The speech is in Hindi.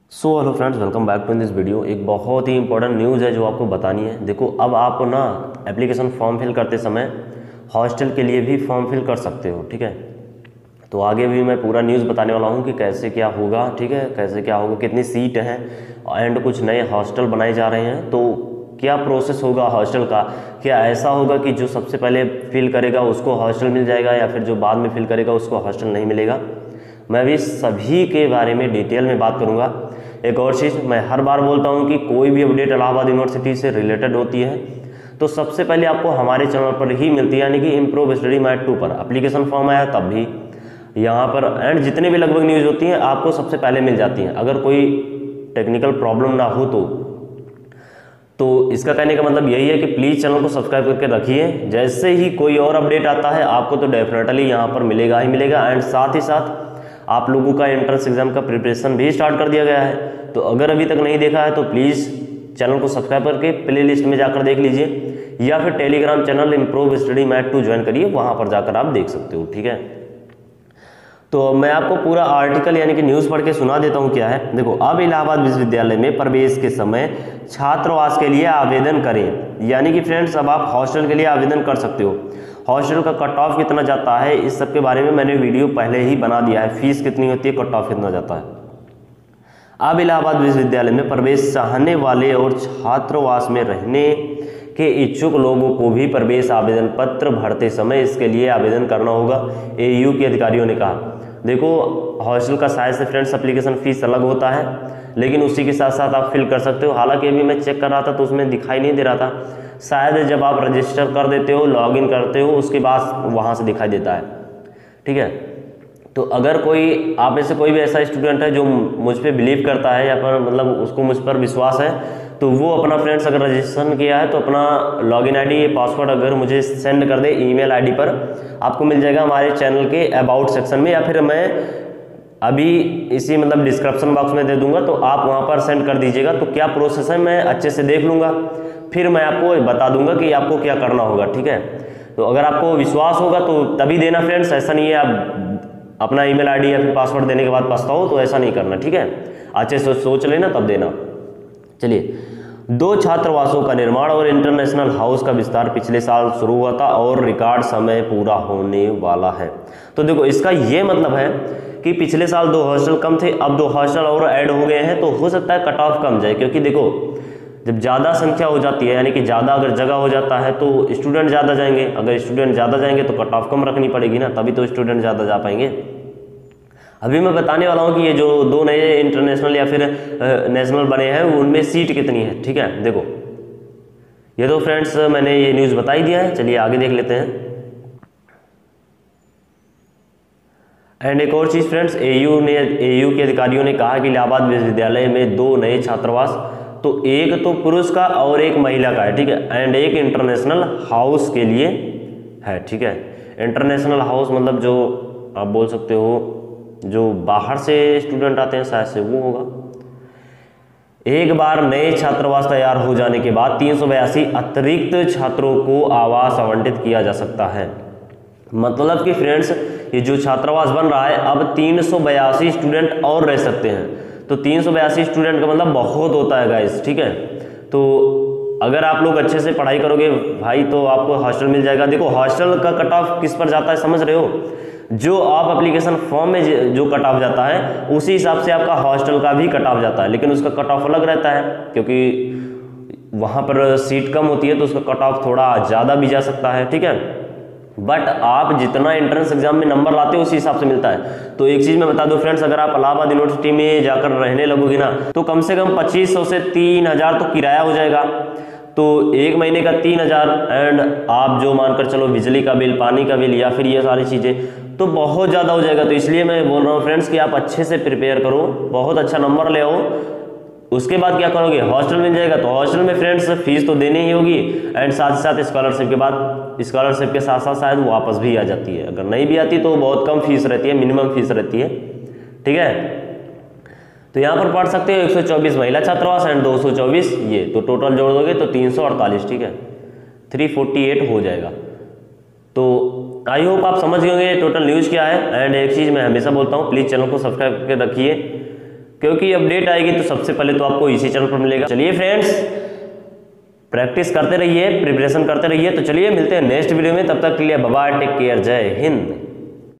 Hello friends, welcome back to in this video. एक बहुत ही इंपॉर्टेंट न्यूज़ है जो आपको बतानी है। देखो, अब आप ना एप्लीकेशन फॉर्म फिल करते समय हॉस्टल के लिए भी फॉर्म फिल कर सकते हो, ठीक है। तो आगे भी मैं पूरा न्यूज़ बताने वाला हूँ कि कैसे क्या होगा, ठीक है, कैसे क्या होगा, कितनी सीट हैं एंड कुछ नए हॉस्टल बनाए जा रहे हैं। तो क्या प्रोसेस होगा हॉस्टल का, क्या ऐसा होगा कि जो सबसे पहले फिल करेगा उसको हॉस्टल मिल जाएगा या फिर जो बाद में फिल करेगा उसको हॉस्टल नहीं मिलेगा। मैं भी सभी के बारे में डिटेल में बात करूंगा। एक और चीज़, मैं हर बार बोलता हूं कि कोई भी अपडेट इलाहाबाद यूनिवर्सिटी से रिलेटेड होती है तो सबसे पहले आपको हमारे चैनल पर ही मिलती है, यानी कि इम्प्रूव स्टडी मैट 2 पर। एप्लीकेशन फॉर्म आया तब भी यहाँ पर, एंड जितने भी लगभग न्यूज़ होती हैं आपको सबसे पहले मिल जाती हैं। अगर कोई टेक्निकल प्रॉब्लम ना हो तो इसका कहने का मतलब यही है कि प्लीज़ चैनल को सब्सक्राइब करके रखिए। जैसे ही कोई और अपडेट आता है आपको तो डेफिनेटली यहाँ पर मिलेगा ही मिलेगा। एंड साथ ही साथ आप लोगों का एंट्रेंस एग्जाम का प्रिपरेशन भी स्टार्ट कर दिया गया है। तो अगर अभी तक नहीं देखा है तो प्लीज़ चैनल को सब्सक्राइब करके प्ले लिस्ट में जाकर देख लीजिए, या फिर Telegram channel improve study mat 2 join करिए, वहाँ पर जाकर आप देख सकते हो, ठीक है। तो मैं आपको पूरा आर्टिकल यानी कि न्यूज़ पढ़ के सुना देता हूँ क्या है। देखो, अब इलाहाबाद विश्वविद्यालय में प्रवेश के समय छात्रावास के लिए आवेदन करें, यानी कि फ्रेंड्स अब आप हॉस्टल के लिए आवेदन कर सकते हो। हॉस्टल का कट ऑफ कितना जाता है इस सब के बारे में मैंने वीडियो पहले ही बना दिया है। फीस कितनी होती है, कट ऑफ कितना जाता है। अब इलाहाबाद विश्वविद्यालय में प्रवेश चाहने वाले और छात्रावास में रहने के इच्छुक लोगों को भी प्रवेश आवेदन पत्र भरते समय इसके लिए आवेदन करना होगा, एयू के अधिकारियों ने कहा। देखो, हॉस्टल का शायद से फ्रेंड्स एप्लीकेशन फीस अलग होता है, लेकिन उसी के साथ साथ आप फिल कर सकते हो। हालांकि अभी मैं चेक कर रहा था तो उसमें दिखाई नहीं दे रहा था, शायद जब आप रजिस्टर कर देते हो, लॉगिन करते हो, उसके बाद वहाँ से दिखाई देता है, ठीक है। तो अगर कोई आप में से कोई भी ऐसा स्टूडेंट है जो मुझ पर बिलीव करता है या फिर मतलब उसको मुझ पर विश्वास है, तो वो अपना फ्रेंड्स अगर रजिस्ट्रेशन किया है तो अपना लॉगिन आईडी पासवर्ड अगर मुझे सेंड कर दे ईमेल आईडी पर, आपको मिल जाएगा हमारे चैनल के अबाउट सेक्शन में, या फिर मैं अभी इसी मतलब डिस्क्रिप्शन बॉक्स में दे दूंगा, तो आप वहाँ पर सेंड कर दीजिएगा। तो क्या प्रोसेस है मैं अच्छे से देख लूँगा, फिर मैं आपको बता दूंगा कि आपको क्या करना होगा, ठीक है। तो अगर आपको विश्वास होगा तो तभी देना फ्रेंड्स, ऐसा नहीं है आप अपना ईमेल आईडी या फिर पासवर्ड देने के बाद पछताओ, तो ऐसा नहीं करना, ठीक है। अच्छे से सोच लेना तब देना। चलिए, 2 छात्रावासों का निर्माण और इंटरनेशनल हाउस का विस्तार पिछले साल शुरू हुआ था और रिकॉर्ड समय पूरा होने वाला है। तो देखो, इसका ये मतलब है कि पिछले साल 2 हॉस्टल कम थे, अब 2 हॉस्टल और ऐड हो गए हैं, तो हो सकता है कट ऑफ कम जाए। क्योंकि देखो, जब ज़्यादा संख्या हो जाती है, यानी कि ज़्यादा अगर जगह हो जाता है तो स्टूडेंट ज़्यादा जाएंगे। अगर स्टूडेंट ज़्यादा जाएंगे तो कट ऑफ कम रखनी पड़ेगी ना, तभी तो स्टूडेंट ज़्यादा जा पाएंगे। अभी मैं बताने वाला हूँ कि ये जो 2 नए इंटरनेशनल या फिर नेशनल बने हैं उनमें सीट कितनी है, ठीक है। देखो, ये तो फ्रेंड्स मैंने ये न्यूज़ बता ही दिया है। चलिए आगे देख लेते हैं। एंड एक और चीज़ फ्रेंड्स, एयू के अधिकारियों ने कहा कि इलाहाबाद विश्वविद्यालय में 2 नए छात्रावास, तो एक तो पुरुष का और एक महिला का है, ठीक है। एंड एक इंटरनेशनल हाउस के लिए है, ठीक है। इंटरनेशनल हाउस मतलब जो आप बोल सकते हो जो बाहर से स्टूडेंट आते हैं, शायद से वो होगा। एक बार नए छात्रावास तैयार हो जाने के बाद 382 अतिरिक्त छात्रों को आवास आवंटित किया जा सकता है। मतलब कि फ्रेंड्स, ये जो छात्रावास बन रहा है अब 382 स्टूडेंट और रह सकते हैं। तो 382 स्टूडेंट का मतलब बहुत होता है गाइस, ठीक है। तो अगर आप लोग अच्छे से पढ़ाई करोगे भाई तो आपको हॉस्टल मिल जाएगा। देखो, हॉस्टल का कट ऑफ किस पर जाता है समझ रहे हो, जो आप एप्लीकेशन फॉर्म में जो कट ऑफ जाता है उसी हिसाब से आपका हॉस्टल का भी कट ऑफ जाता है, लेकिन उसका कट ऑफ अलग रहता है क्योंकि वहाँ पर सीट कम होती है तो उसका कट ऑफ थोड़ा ज़्यादा भी जा सकता है, ठीक है। बट आप जितना एंट्रेंस एग्जाम में नंबर लाते हो उसी हिसाब से मिलता है। तो एक चीज़ मैं बता दूं फ्रेंड्स, अगर आप इलाहाबाद यूनिवर्सिटी में जाकर रहने लगोगे ना तो कम से कम 2500 से 3000 तो किराया हो जाएगा। तो एक महीने का 3000, एंड आप जो मानकर चलो बिजली का बिल, पानी का बिल या फिर ये सारी चीज़ें, तो बहुत ज़्यादा हो जाएगा। तो इसलिए मैं बोल रहा हूँ फ्रेंड्स कि आप अच्छे से प्रिपेयर करो, बहुत अच्छा नंबर ले आओ। उसके बाद क्या करोगे, हॉस्टल मिल जाएगा। तो हॉस्टल में फ्रेंड्स फीस तो देनी ही होगी, एंड साथ ही साथ स्कॉलरशिप के बाद, स्कॉलरशिप के साथ साथ शायद वापस भी आ जाती है। अगर नहीं भी आती तो बहुत कम फीस रहती है, मिनिमम फीस रहती है, ठीक है। तो यहाँ पर पढ़ सकते हो 124 महिला छात्रावास एंड 224 ये, तो टोटल जोड़ दोगे तो 348, ठीक है, 348 हो जाएगा। तो आई होप आप समझ गए होंगे टोटल न्यूज़ क्या है। एंड एक चीज़ मैं हमेशा बोलता हूँ, प्लीज़ चैनल को सब्सक्राइब करके रखिए, क्योंकि अपडेट आएगी तो सबसे पहले तो आपको इसी चैनल पर मिलेगा। चलिए फ्रेंड्स, प्रैक्टिस करते रहिए, प्रिपरेशन करते रहिए। तो चलिए मिलते हैं नेक्स्ट वीडियो में, तब तक के लिए बाय बाय, टेक केयर, जय हिंद।